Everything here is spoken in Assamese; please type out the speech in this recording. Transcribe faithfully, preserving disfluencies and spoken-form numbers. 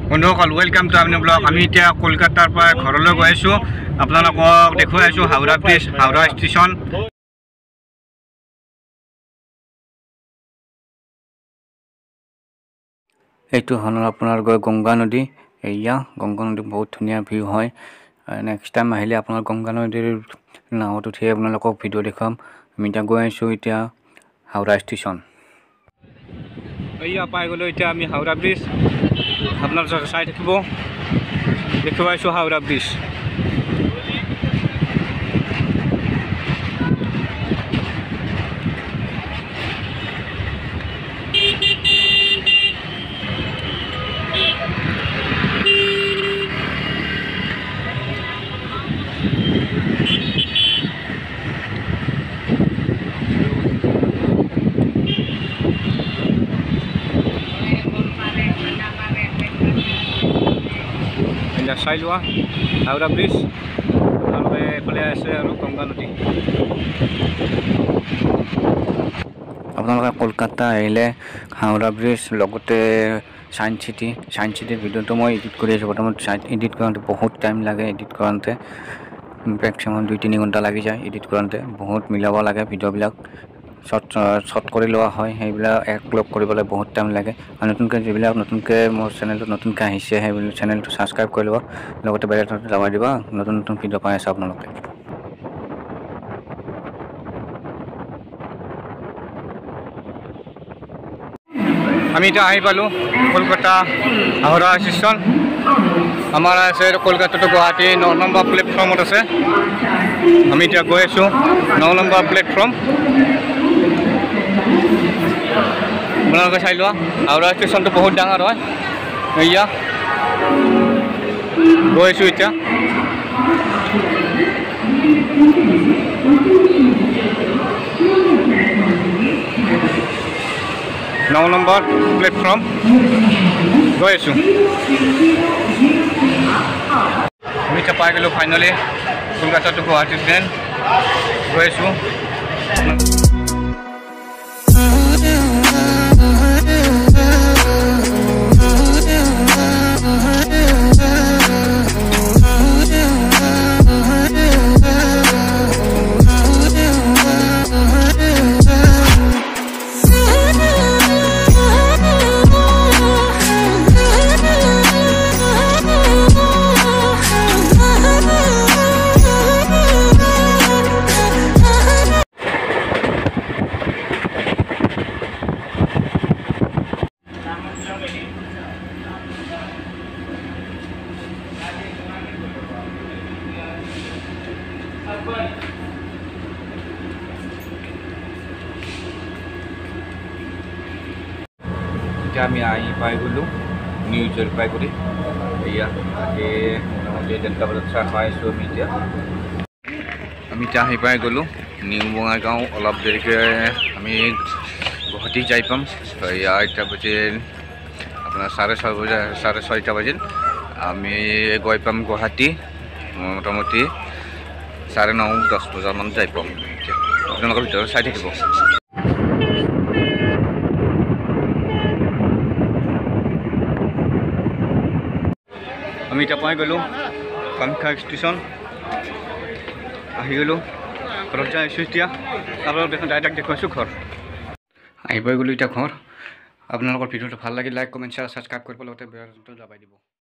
বন্ধুসকল ওয়েলকাম টু আমনি ব্লগ। আমি এতিয়া কলকাতাৰ পৰা ঘৰলৈ গৈ আছোঁ। আপোনালোকক দেখুৱাই আছোঁ হাওৰা ব্ৰিজ, হাওৰা ষ্টেচন। এইটো হ'ল আপোনাৰ গংগা নদী। এয়া গংগা নদী বহুত ধুনীয়া ভিউ হয়। নেক্সট টাইম আহিলে আপোনাৰ গংগা নদীৰ নাৱত উঠি আপোনালোকক ভিডিঅ' দেখুৱাম। আমি এতিয়া গৈ আছোঁ এতিয়া হাওৰা ষ্টেচন। এয়া পাই গ'লোঁ এতিয়া আমি হাওৰা ব্ৰিজ। আপোনালোকে চাই থাকিব, দেখুৱাইছোঁ হাওৰা ব্ৰিজ। চাই লোৱা হাওৰা ব্ৰিজ। আপোনালোকে এইফালে আছে আৰু গংগা নদী। আপোনালোকে কলকাতা আহিলে হাওৰা ব্ৰিজ লগতে ছায়েন্স চিটি ছায়েন্স চিটিৰ ভিডিঅ'টো মই এডিট কৰি আছোঁ। বৰ্তমান এডিট কৰোঁতে বহুত টাইম লাগে। এডিট কৰোঁতে মেক্সিমাম দুই তিনি ঘণ্টা লাগি যায়। এডিট কৰোঁতে বহুত মিলাব লাগে ভিডিঅ'বিলাক। শ্বৰ্ট শ্বৰ্ট কৰি লোৱা হয়, সেইবিলাক এক লগ কৰিবলৈ বহুত টাইম লাগে। আৰু নতুনকৈ যিবিলাক নতুনকৈ মোৰ চেনেলটো নতুনকৈ আহিছে সেইবিলাক চেনেলটো ছাবস্ক্ৰাইব কৰি ল'ব, লগতে বেল আইকনটো দবাই দিবা। নতুন নতুন ভিডিঅ' পাই আছে আপোনালোকে। আমি এতিয়া আহি পালোঁ কলকাতা হাওৰা ষ্টেচন। আমাৰ আছে কলকাতা টু গুৱাহাটী ন নম্বৰ প্লেটফৰ্মত আছে। আমি এতিয়া গৈ আছোঁ ন নম্বৰ প্লেটফৰ্ম। আপোনালোকে চাই লোৱা হাওৰা ষ্টেচনটো বহুত ডাঙৰ হয়। এয়া গৈ আছোঁ এতিয়া। ন নম্বৰ প্লেটফৰ্ম গৈ আছোঁ। আমি এতিয়া পাই গ'লোঁ finally Kolkata to Guwahati train. গৈ আছোঁ। এতিয়া আমি আহি পাই গ'লোঁ নিউ জলপাইগুৰি। এয়া তাকে মোটামুটি ডেৰটা বজাত চাহ খাই আছোঁ আমি এতিয়া। আমি এতিয়া আহি পাই গ'লোঁ নিউ বঙাইগাঁও। অলপ দেৰিকৈ আমি গুৱাহাটী যাই পাম। এয়া এতিয়া বাজিল আপোনাৰ চাৰে ছয় বজা চাৰে ছয়টা বাজিল। আমি গৈ পাম গুৱাহাটী মোটামুটি চাৰে ন দহ বজামান যাই পাম। এতিয়া আপোনালোকৰ ভিতৰত চাই থাকিব। আমি এতিয়া পাই গ'লোঁ কামাখ্যা ষ্টেচন। আহি গ'লোঁ ঘৰত যাই আছোঁ এতিয়া। আপোনালোক দেখোন ডাইৰেক্ট দেখুৱাইছোঁ ঘৰ। আহি পাই গ'লোঁ এতিয়া ঘৰ। আপোনালোকৰ ভিডিঅ'টো ভাল লাগিল লাইক কমেণ্ট শ্বেয়াৰ ছাবস্ক্ৰাইব কৰিব, লগতে বেল আইকনটো দবাই দিব।